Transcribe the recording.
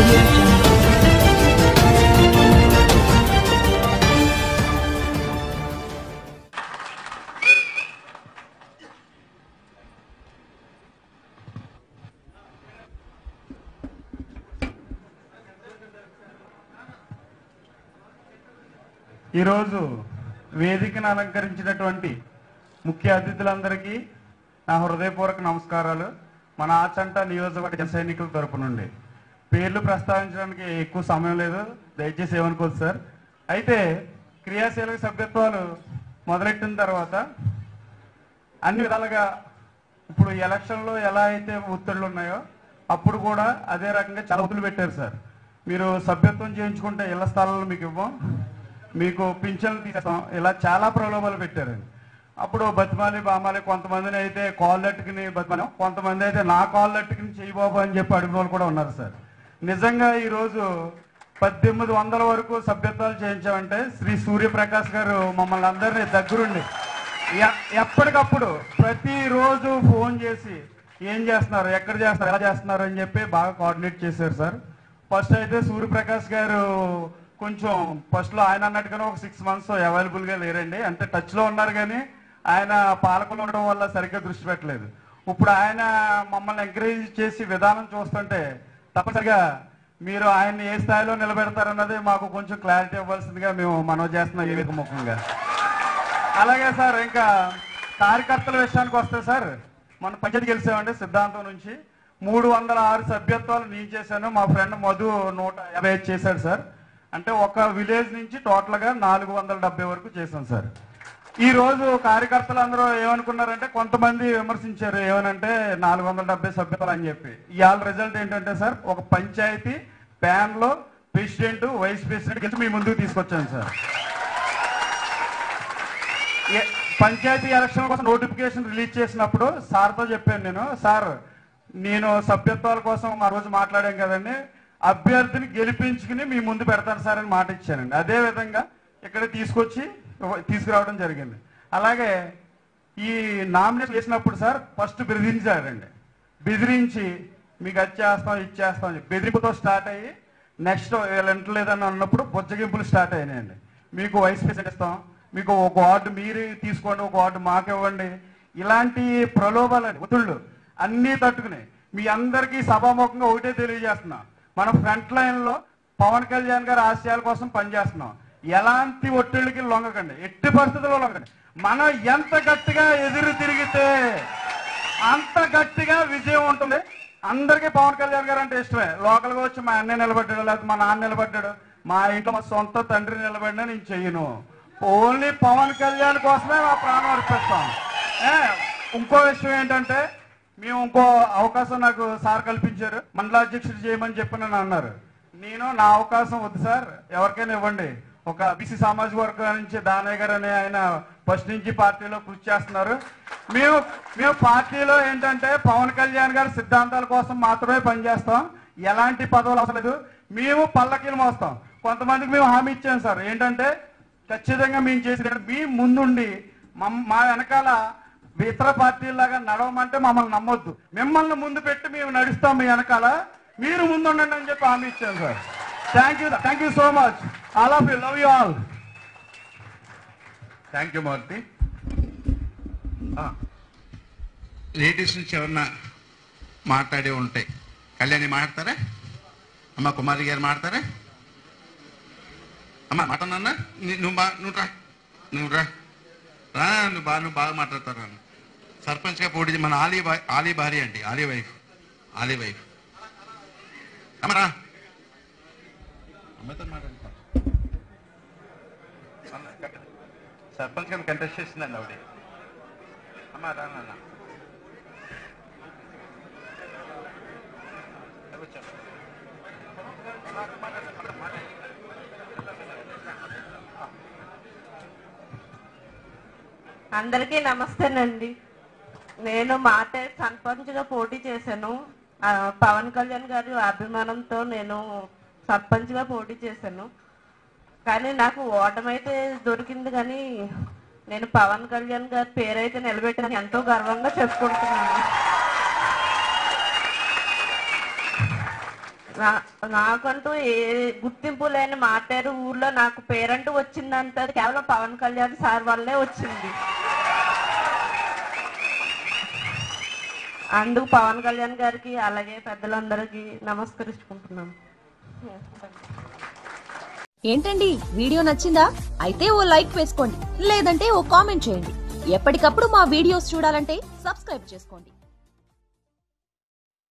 audio jungle. ఈరోజు వేదికను అలంకరించినటువంటి ముఖ్య అతిథులందరికీ నా హృదయపూర్వక నమస్కారాలు. మన ఆచంట నియోజకవర్గ జన సైనికుల తరపు నుండి పేర్లు ప్రస్తావించడానికి ఎక్కువ సమయం లేదు, దయచేసి ఏమనుకోదు సార్. అయితే క్రియాశీలక సభ్యత్వాలు మొదలెట్టిన తర్వాత అన్ని విధాలుగా ఇప్పుడు ఎలక్షన్లో ఎలా అయితే ఒత్తిళ్లు ఉన్నాయో అప్పుడు కూడా అదే రకంగా చాలా ఒత్తిళ్లు పెట్టారు సార్. మీరు సభ్యత్వం చేయించుకుంటే ఇళ్ల స్థలాలు మీకు ఇవ్వం, మీకు పింఛన్లు తీసేస్తాం, ఇలా చాలా ప్రలోభాలు పెట్టారండి. అప్పుడు బతిమాలి బామాలి కొంతమందిని అయితే కాళ్ళట్టుకుని బతిమాలి, కొంతమంది అయితే నా కాళ్ళట్టుకుని చేయబాబు అని చెప్పి అడిగిన వాళ్ళు కూడా ఉన్నారు సార్. నిజంగా ఈరోజు 1800 వరకు సభ్యత్వాలు చేయించామంటే శ్రీ సూర్యప్రకాష్ గారు మమ్మల్ని అందరినీ దగ్గరుండి ఎప్పటికప్పుడు ప్రతిరోజు ఫోన్ చేసి ఏం చేస్తున్నారు, ఎక్కడ చేస్తున్నారు, ఎలా చేస్తున్నారు అని చెప్పి బాగా కోఆర్డినేట్ చేశారు సార్. ఫస్ట్ అయితే సూర్యప్రకాష్ గారు కొంచెం ఫస్ట్లో ఆయన అన్నట్టుగానే ఒక 6 months అవైలబుల్గా లేరండి, అంటే టచ్లో ఉన్నారు కానీ ఆయన పాలకులు ఉండడం వల్ల సరిగ్గా దృష్టి పెట్టలేదు. ఇప్పుడు ఆయన మమ్మల్ని ఎంకరేజ్ చేసి విధానం చూస్తుంటే తప్పనిసరిగా మీరు ఆయన్ని ఏ స్థాయిలో నిలబెడతారన్నది మాకు కొంచెం క్లారిటీ ఇవ్వాల్సిందిగా మేము మనవి చేస్తున్నాం ఈ వేదిక ముఖంగా. అలాగే సార్ ఇంకా కార్యకర్తల విషయానికి వస్తే సార్, మన పంచాయతీ గెలిచామండి సిద్ధాంతం నుంచి 306 సభ్యత్వాలు నేను చేశాను, మా ఫ్రెండ్ మధు 155 చేశాడు సార్. అంటే ఒక విలేజ్ నుంచి టోటల్గా 470 వరకు చేశాం సార్. ఈ రోజు కార్యకర్తలు అందరూ ఏమనుకున్నారంటే కొంతమంది విమర్శించారు, ఏమనంటే 470 సభ్యత్వాలు అని చెప్పి. ఇవాళ రిజల్ట్ ఏంటంటే సార్, ఒక పంచాయతీ ప్యాన్లో ప్రెసిడెంట్ వైస్ ప్రెసిడెంట్ గెలిచి మీ ముందుకు తీసుకొచ్చాను సార్. పంచాయతీ ఎలక్షన్ కోసం నోటిఫికేషన్ రిలీజ్ చేసినప్పుడు సార్తో చెప్పాను నేను, సార్ నేను సభ్యత్వాల కోసం ఆ రోజు మాట్లాడాం కదండి, అభ్యర్థిని గెలిపించుకుని మీ ముందు పెడతాను సార్ అని మాట ఇచ్చానండి. అదే విధంగా ఇక్కడ తీసుకురావడం జరిగింది. అలాగే ఈ నామినేషన్ చేసినప్పుడు సార్ ఫస్ట్ బెదిరించారండి, బెదిరించి మీకు అది చేస్తాం ఇది చేస్తాం బెదిరింపుతో స్టార్ట్ అయ్యి నెక్స్ట్ వింటలేదని అన్నప్పుడు బొజ్జగింపులు స్టార్ట్ అయినాయండి. మీకు వైస్ ప్రెసిడెంట్ ఇస్తాం, మీకు ఒక వార్డు మీరు తీసుకోండి, ఒక వార్డు మాకు ఇవ్వండి, ఇలాంటి ప్రలోభాలని ఒత్తిళ్ళు అన్నీ తట్టుకుని మీ అందరికీ సభాముఖంగా ఒకటే తెలియజేస్తున్నా, మన ఫ్రంట్ లైన్లో పవన్ కళ్యాణ్ గారి ఆశయాల కోసం పనిచేస్తున్నాం. ఎలాంటి ఒత్తిళ్ళకి లొంగకండి, ఎట్టి పరిస్థితుల్లో లొంగకండి. మనం ఎంత గట్టిగా ఎదురు తిరిగితే అంత గట్టిగా విజయం ఉంటుంది. అందరికీ పవన్ కళ్యాణ్ గారు అంటే ఇష్టమే. లోకల్గా వచ్చి మా అన్నయ్య నిలబడ్డాడు, లేకపోతే మా నాన్న నిలబడ్డాడు, మా ఇంట్లో మా సొంత తండ్రి నిలబడినా నేను చెయ్యను. ఓన్లీ పవన్ కళ్యాణ్ కోసమే మా ప్రాణం అర్పిస్తాం. ఇంకో విషయం ఏంటంటే, మేము ఇంకో అవకాశం నాకు సార్ కల్పించారు, మండలాధ్యక్షుడు చేయమని చెప్పి నన్ను అన్నారు. నేను నా అవకాశం వద్దు సార్, ఎవరికైనా ఇవ్వండి. ఒక బీసీ సామాజిక వర్గం నుంచి దానయ్య గారు అనే ఆయన ఫస్ట్ నుంచి పార్టీలో కృషి చేస్తున్నారు. మేము పార్టీలో ఏంటంటే పవన్ కళ్యాణ్ గారి సిద్ధాంతాల కోసం మాత్రమే పనిచేస్తాం, ఎలాంటి పదవులు అవసరం లేదు. మేము పల్లకీలు మోస్తాం. కొంతమందికి మేము హామీ ఇచ్చాం సార్, ఏంటంటే ఖచ్చితంగా మేము చేసిన మీ ముందుండి మా వెనకాల ఇతర పార్టీలాగా నడవమంటే మమ్మల్ని నమ్మొద్దు, మిమ్మల్ని ముందు పెట్టి మేము నడుస్తాం మీ వెనకాల, మీరు ముందుండండి అని చెప్పి హామీ ఇచ్చాను sir. Thank you so much. All of you, love you all. Thank you Murthy. Ladies నుంచి ఎవరన్నా మాట్లాడి ఉంటాయి. కళ్యాణి మాట్లాడతారా? అమ్మ కుమారి గారు మాట్లాడతారా? అమ్మ మాట్లాడన్నా, నువ్వు రా నువ్వు బాగా మాట్లాడతారా? సర్పంచ్గా పోటీ మన ఆలీ భార్య అండి, ఆలీ వైఫ్ అమ్మరా, అమ్మతో మాట్లాడతా. సర్పంచ్ గారిని కంటెస్ట్ చేసిందండి ఆవిడ. అమ్మ రాన్న అందరికీ నమస్తేనండి. నేను సర్పంచ్గా పోటీ చేశాను. పవన్ కళ్యాణ్ గారి అభిమానంతో నేను సర్పంచ్గా పోటీ చేశాను. కానీ నాకు ఓటమైతే దొరికింది, కానీ నేను పవన్ కళ్యాణ్ గారి పేరైతే నిలబెట్టాను, ఎంతో గర్వంగా చెప్పుకుంటున్నాను. నాకంటూ ఏ గుర్తింపు లేని మాట్లారు ఊర్లో నాకు పేరంటూ వచ్చిందంటే కేవలం పవన్ కళ్యాణ్ సార్ వల్లే వచ్చింది. అందుకు పవన్ కళ్యాణ్ గారికి అలాగే పెద్దలందరికీ నమస్కరించుకుంటున్నాను. ఏంటండి వీడియో నచ్చిందా? అయితే ఓ లైక్ వేసుకోండి, లేదంటే ఓ కామెంట్ చేయండి. ఎప్పటికప్పుడు మా వీడియోస్ చూడాలంటే సబ్స్క్రైబ్ చేసుకోండి.